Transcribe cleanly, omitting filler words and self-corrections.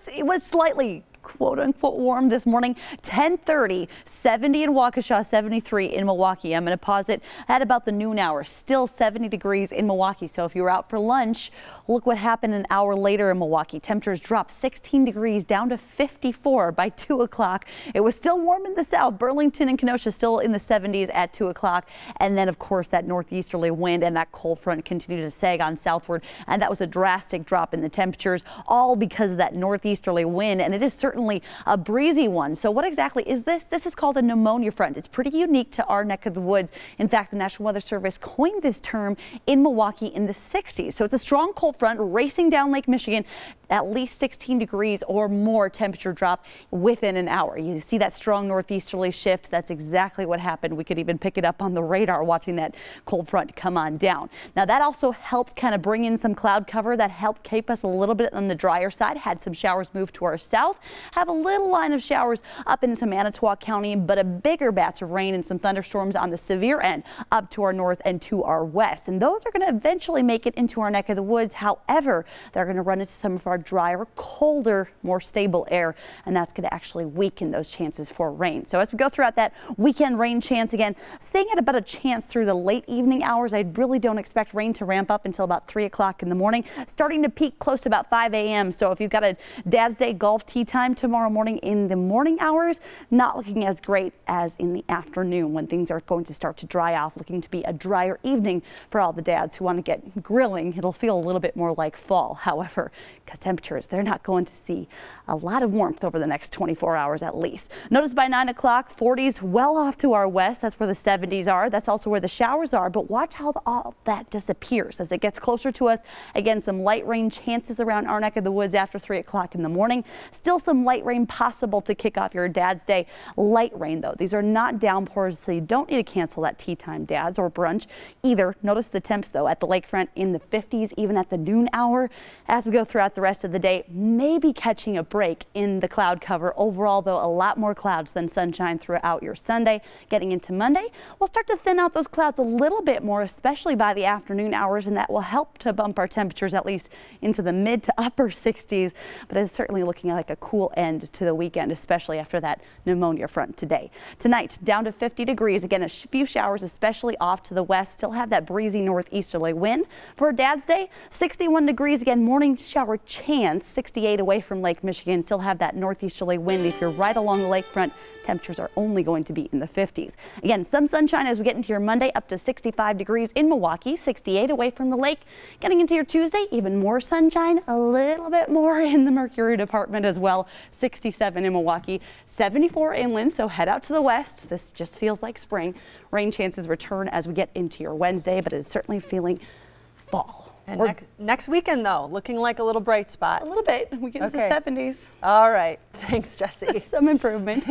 it was slightly quote unquote warm this morning. 10:30, 70 in Waukesha, 73 in Milwaukee. I'm going to pause it at about the noon hour. Still 70 degrees in Milwaukee. So if you were out for lunch, look what happened an hour later in Milwaukee. Temperatures dropped 16 degrees down to 54 by 2 o'clock. It was still warm in the south. Burlington and Kenosha still in the 70s at 2 o'clock. And then, of course, that northeasterly wind and that cold front continued to sag on southward. And that was a drastic drop in the temperatures, all because of that northeasterly wind. And it is certainly a breezy one. So what exactly is this? This is called a pneumonia front. It's pretty unique to our neck of the woods. In fact, the National Weather Service coined this term in Milwaukee in the 60s. So it's a strong cold front racing down Lake Michigan, at least 16 degrees or more temperature drop within an hour. You see that strong northeasterly shift. That's exactly what happened. We could even pick it up on the radar watching that cold front come on down. Now that also helped kind of bring in some cloud cover that helped keep us a little bit on the drier side. Had some showers move to our south. Have a little line of showers up into Manitowoc County, but a bigger batch of rain and some thunderstorms on the severe end up to our north and to our west. And those are going to eventually make it into our neck of the woods. However, they're going to run into some of our drier, colder, more stable air, and that's going to actually weaken those chances for rain. So as we go throughout that weekend rain chance, again, staying at about a chance through the late evening hours. I really don't expect rain to ramp up until about 3 o'clock in the morning, starting to peak close to about 5 a.m. So if you've got a Dad's Day golf tee time tomorrow morning in the morning hours, not looking as great as in the afternoon when things are going to start to dry off, looking to be a drier evening for all the dads who want to get grilling. It'll feel a little bit more like fall, however, because temperatures, they're not going to see a lot of warmth over the next 24 hours at least. Notice by 9 o'clock, 40s well off to our west. That's where the 70s are. That's also where the showers are. But watch how all that disappears as it gets closer to us. Again, some light rain chances around our neck of the woods after 3 o'clock in the morning. Still some light rain possible to kick off your Dad's Day. Light rain, though. These are not downpours, so you don't need to cancel that tea time, dads, or brunch either. Notice the temps, though, at the lakefront in the 50s, even at the noon hour. As we go throughout the rest of the day, maybe catching a break in the cloud cover. Overall, though, a lot more clouds than sunshine throughout your Sunday. Getting into Monday, we'll start to thin out those clouds a little bit more, especially by the afternoon hours, and that will help to bump our temperatures at least into the mid to upper 60s. But it's certainly looking like a cool end to the weekend, especially after that pneumonia front today. Tonight, down to 50 degrees. Again, a few showers, especially off to the west. Still have that breezy northeasterly wind. For Dad's Day, 61 degrees. Again, morning shower chance. 68 away from Lake Michigan. Still have that northeasterly wind. If you're right along the lakefront, temperatures are only going to be in the 50s. Again, some sunshine as we get into your Monday, up to 65 degrees in Milwaukee, 68 away from the lake. Getting into your Tuesday, even more sunshine, a little bit more in the Mercury department as well, 67 in Milwaukee, 74 inland, so head out to the west. This just feels like spring. Rain chances return as we get into your Wednesday, but it's certainly feeling fall. And next weekend, though, looking like a little bright spot. A little bit. We get into the 70s. All right. Thanks, Jesse. Some improvement.